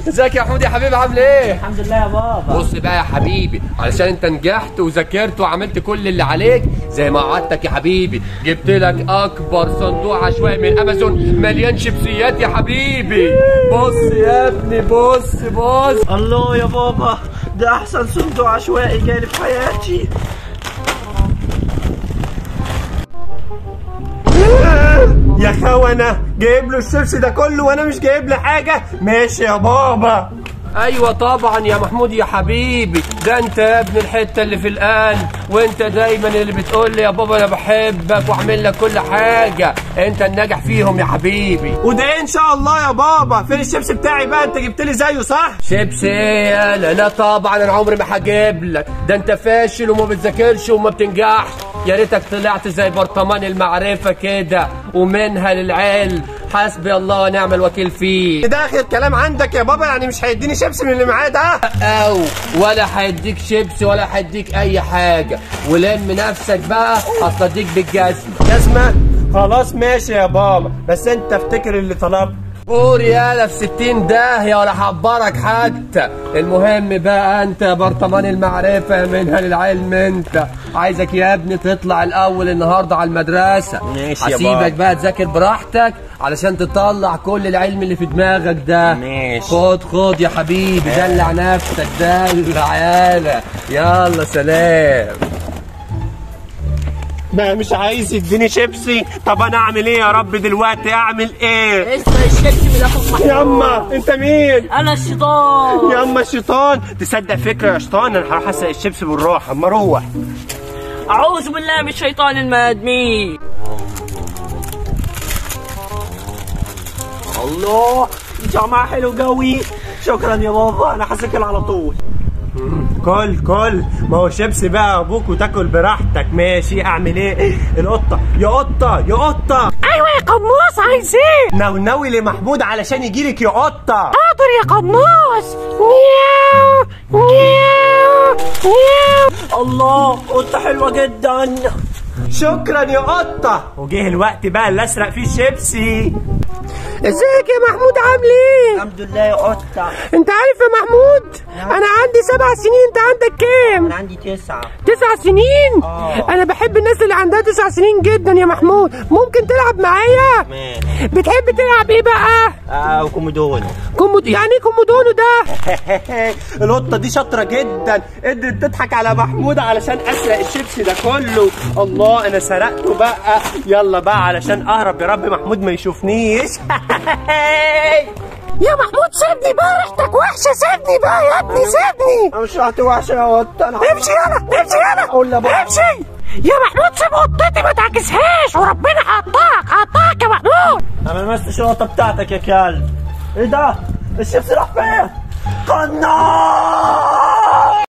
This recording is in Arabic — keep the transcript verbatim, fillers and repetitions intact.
ازيك يا محمود يا حبيبي عامل ايه؟ الحمد لله يا بابا. بص بقى يا حبيبي، علشان انت نجحت وذاكرت وعملت كل اللي عليك زي ما وعدتك يا حبيبي، جبت لك اكبر صندوق عشوائي من امازون مليان شيبسيات يا حبيبي. بص يا ابني، بص بص. الله يا بابا، ده احسن صندوق عشوائي جالي في حياتي. يا خونة جايب له الشيبسي ده كله وانا مش جايب له حاجه. ماشي يا بابا. ايوه طبعا يا محمود يا حبيبي، ده انت يا ابن الحته اللي في القلب، وانت دايما اللي بتقول لي يا بابا انا بحبك واعمل لك كل حاجه، انت الناجح فيهم يا حبيبي. وده ان شاء الله يا بابا. فين الشيبسي بتاعي بقى؟ انت جبت لي زيه صح؟ شيبسي ايه؟ لا لا طبعا انا عمري ما هجيب لك، ده انت فاشل وما بتذاكرش وما بتنجحش. يا ريتك طلعت زي برطمان المعرفه كده ومنها للعلم. حسبي الله ونعم الوكيل فيه. ده اخر كلام عندك يا بابا؟ يعني مش هيديني شيبسي من اللي معاه ده؟ او ولا هيديك شيبسي ولا هيديك اي حاجه، ولم نفسك بقى هصديك بالجزمه. جزمه؟ خلاص ماشي يا بابا، بس انت افتكر اللي طلبت. قول يالا في ستين داهيه ولا هعبرك حتى. المهم بقى انت يا برطمان المعرفه منها للعلم، انت عايزك يا ابني تطلع الاول النهارده على المدرسه. ماشي يا بابا. هسيبك بقى تذاكر براحتك علشان تطلع كل العلم اللي في دماغك ده. ماشي. خد خد يا حبيبي، دلع نفسك دلع يالا. يلا سلام. بقى مش عايز يديني شيبسي. طب انا اعمل ايه يا رب دلوقتي؟ اعمل ايه؟ اسمع الشيبسي من اخوك محمود. ياما انت مين؟ انا الشيطان. ياما الشيطان؟ تصدق فكره يا شيطان، انا هروح اسرق الشيبسي بالراحه. اما اروح. اعوذ بالله من الشيطان المادمي. الله، طعمها حلو قوي. شكرا يا بابا، انا هسكر على طول. كل كل ما هو شيبسي بقى ابوك وتاكل براحتك. ماشي، اعمل ايه؟ القطه يا قطه يا قطه. ايوه يا قموص، عايز ايه؟ نونوي لمحمود علشان يجيلك يا قطه. حاضر يا قموص. مياو مياو مياو. الله، قطه حلوه جدا. شكرا يا قطه. وجه الوقت بقى اللي اسرق فيه الشيبسي. ازيك يا محمود عامل ايه؟ الحمد لله يا قطه. انت عارف يا محمود، انا عندي سبع سنين، انت عندك كام؟ انا عندي تسعة. تسع سنين؟ اه. انا بحب الناس اللي عندها تسع سنين جدا يا محمود. ممكن تلعب معايا؟ ماشي. بتحب تلعب ايه بقى؟ اه، كومودون. كومود يعني ايه كومودونو ده؟ القطه دي شاطره جدا، قدرت تضحك على محمود علشان اسرق الشيبسي ده كله. الله، انا سرقته بقى. يلا بقى علشان اهرب يا رب محمود ما يشوفنيش. يا محمود سيبني بقى، ريحتك وحشه. سيبني بقى يا ابني، سيبني. انا مش ريحتي وحشه يا قطه. انا امشي يلا، امشي يلا، اقول لبابا. امشي يا محمود. سيب قطتي ما تعكسهاش، وربنا هقطعك هقطعك يا محمود. انا ما لمستش القطه بتاعتك يا كلب. ايه ده؟ الشيبسي راح فين؟ قناص.